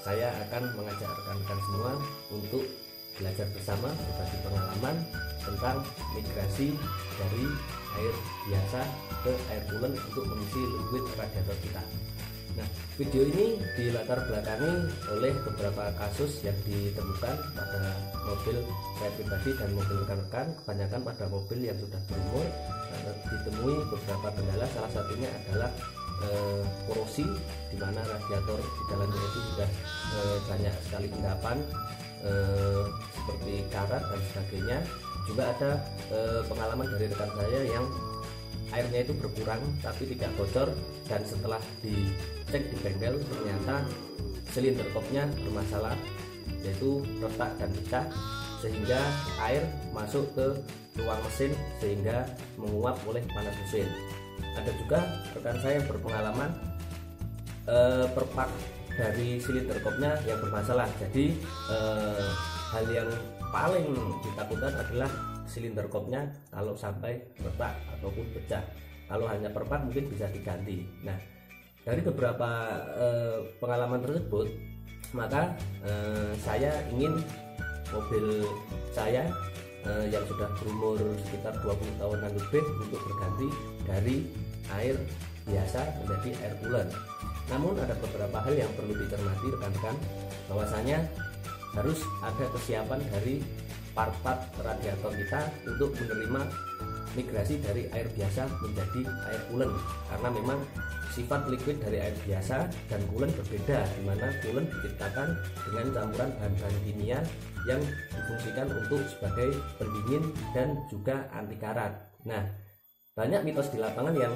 saya akan mengajak rekan-rekan semua untuk belajar bersama berbagi pengalaman tentang migrasi dari air biasa ke air coolant untuk mengisi liquid radiator kita. Nah, video ini dilatar belakangi oleh beberapa kasus yang ditemukan pada mobil saya pribadi dan mobil rekan-rekan, kebanyakan pada mobil yang sudah berumur. Ditemui beberapa kendala, salah satunya adalah korosi, di mana radiator di dalamnya itu sudah banyak sekali endapan seperti karat dan sebagainya. Juga ada pengalaman dari rekan saya yang airnya itu berkurang tapi tidak bocor, dan setelah dicek di bengkel ternyata silinder kopnya bermasalah, yaitu retak dan pecah sehingga air masuk ke ruang mesin sehingga menguap oleh panas mesin. Ada juga rekan saya yang berpengalaman perpak dari silinder kopnya yang bermasalah. Jadi hal yang paling ditakutkan adalah silinder kopnya kalau sampai retak ataupun pecah. Kalau hanya perpak mungkin bisa diganti. Nah, dari beberapa pengalaman tersebut, maka saya ingin mobil saya yang sudah berumur sekitar 20 tahunan lebih untuk berganti dari air biasa menjadi air coolant. Namun ada beberapa hal yang perlu dicermati rekan-rekan, bahwasanya harus ada kesiapan dari part-part radiator kita untuk menerima migrasi dari air biasa menjadi air coolant, karena memang sifat liquid dari air biasa dan coolant berbeda, di mana coolant diciptakan dengan campuran bahan-bahan kimia yang difungsikan untuk sebagai pendingin dan juga anti karat. Nah, banyak mitos di lapangan yang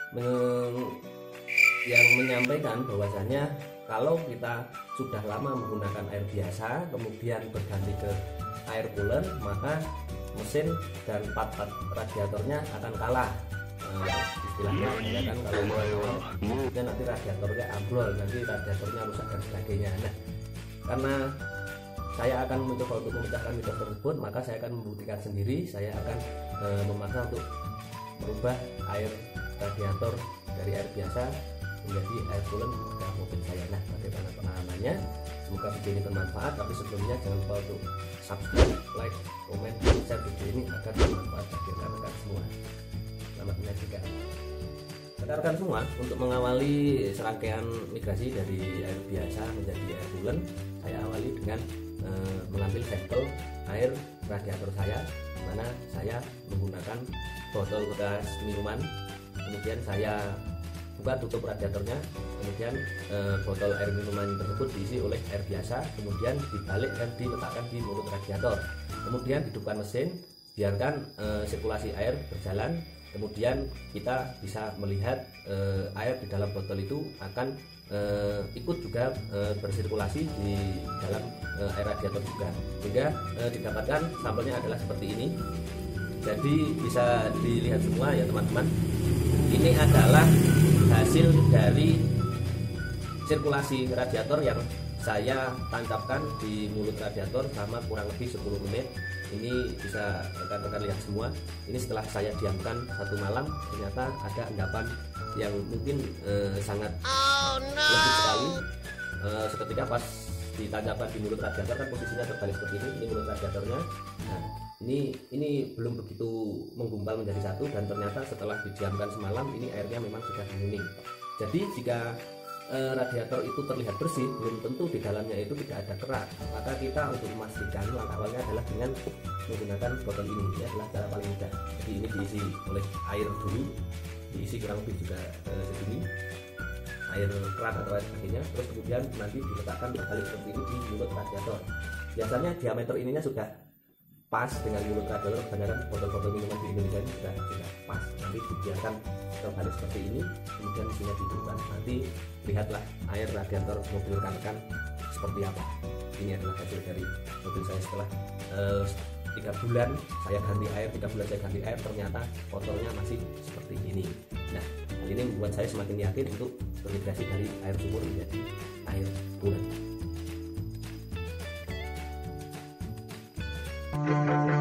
menyampaikan bahwasanya kalau kita sudah lama menggunakan air biasa kemudian berganti ke air coolant, maka mesin dan part-part radiatornya akan kalah. Istilahnya ya kan, kalau kemudian nanti radiatornya ambrol, nanti radiatornya rusak dan sebagainya. Nah, karena saya akan mencoba untuk memecahkan mitos tersebut, maka saya akan membuktikan sendiri. Saya akan memaksa untuk merubah air radiator dari air biasa menjadi air coolant pada mobil saya. Nah, bagaimana pengalamannya? Semoga video ini bermanfaat, tapi sebelumnya jangan lupa untuk subscribe, like, komen, share video ini agar bermanfaat bagi rekan-rekan semua. Selamat menyaksikan. Rekan-rekan semua, untuk mengawali serangkaian migrasi dari air biasa menjadi air coolant, saya awali dengan mengambil sampel air radiator saya, di mana saya menggunakan botol bekas minuman. Kemudian saya buka tutup radiatornya, kemudian botol air minuman tersebut diisi oleh air biasa, kemudian dibalik dan diletakkan di mulut radiator. Kemudian hidupkan mesin, biarkan sirkulasi air berjalan. Kemudian kita bisa melihat air di dalam botol itu akan ikut juga bersirkulasi di dalam air radiator juga, sehingga didapatkan sampelnya adalah seperti ini. Jadi bisa dilihat semua ya teman-teman, ini adalah hasil dari sirkulasi radiator yang saya tancapkan di mulut radiator selama kurang lebih 10 menit. Ini bisa rekan-rekan lihat semua. Ini setelah saya diamkan 1 malam, ternyata ada endapan yang mungkin sangat lembut sekali. Seketika pas ditancapkan di mulut radiator kan posisinya terbalik seperti ini mulut radiatornya. Nah, ini belum begitu menggumpal menjadi satu, dan ternyata setelah didiamkan semalam ini airnya memang sudah menguning. Jadi jika radiator itu terlihat bersih, belum tentu di dalamnya itu tidak ada kerak. Maka kita untuk memastikan langkah awalnya adalah dengan menggunakan botol ini. Ini adalah cara paling mudah. Jadi ini diisi oleh air dulu, diisi kurang lebih juga segini, air keran atau air sebagainya. Terus kemudian nanti diletakkan terbalik seperti ini di mulut radiator. Biasanya diameter ininya sudah pas dengan mulut radiator. Kebanyakan botol-botol minuman di Indonesia ini sudah pas. Nanti dibiarkan terbalik seperti ini, kemudian isinya dihidupkan. Nanti lihatlah air radiator mobil rekan-rekan seperti apa. Ini adalah hasil dari mobil saya setelah 3 bulan saya ganti air, 3 bulan saya ganti air, ternyata kotornya masih seperti ini. Nah, hal ini membuat saya semakin yakin untuk bermigrasi dari air sumur menjadi air coolant.